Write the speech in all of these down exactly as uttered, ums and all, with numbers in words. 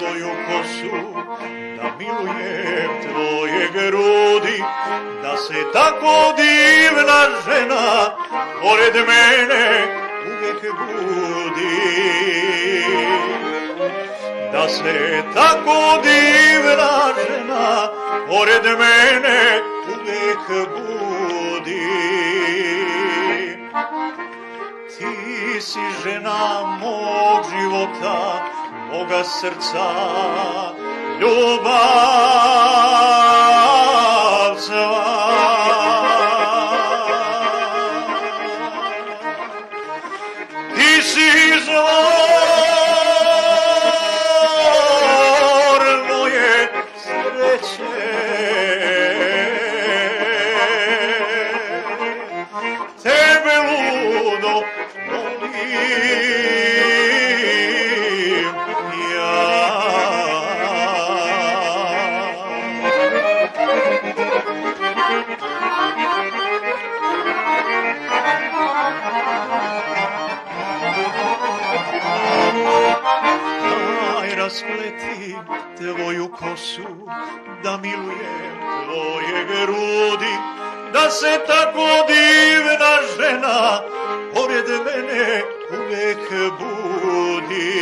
tvoju kosu, da milujem tvoje grudi, da se tako divna žena pored mene uvijek budi. Da se tako divna žena pored mene uvijek budi. Ti si žena mog života, moga srca, ljubav sva. Ti si izvor moje sreće, tebe ludo volim ja. Daj raspleti tvoju kosu, da milujem tvoje grudi, da se tako divna žena pored mene uvijek budi.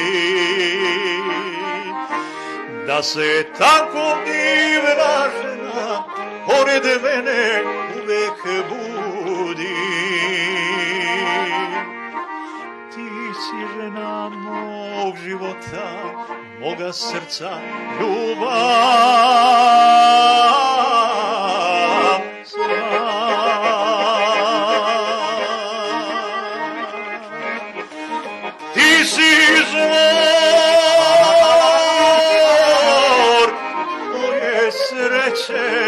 Da se tako divna žena pored mene uvijek budi. Ti si žena mog života, moga srca, ljubav sva. Ti si izvor moje sreće,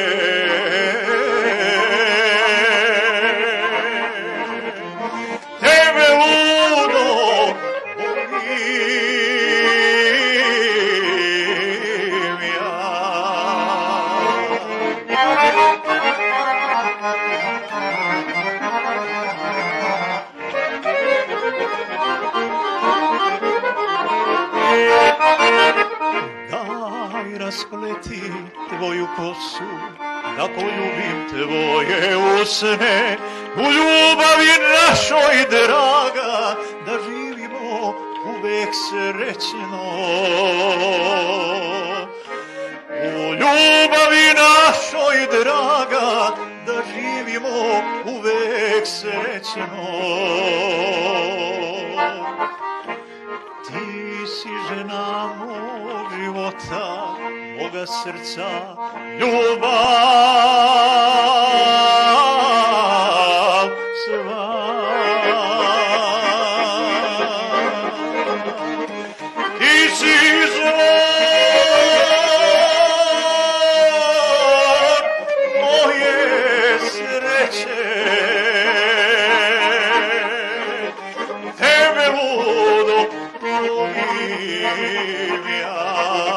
tebe ludo volim ja. Daj raspleti tvoju kosu, da poljubim tvoje usne, u ljubavi našoj draga, da živimo uvek srećno. U ljubavi našoj draga, da živimo uvek srećno. Ti si žena mog života, moga srca, ljubav sva. Ti si izvor moje sreće, tebe ludo volim ja.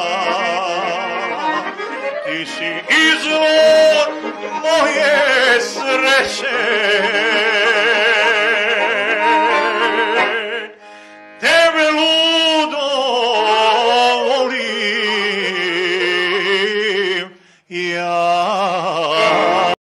Ti si izvor moje sreće, tebe ludo volim ja.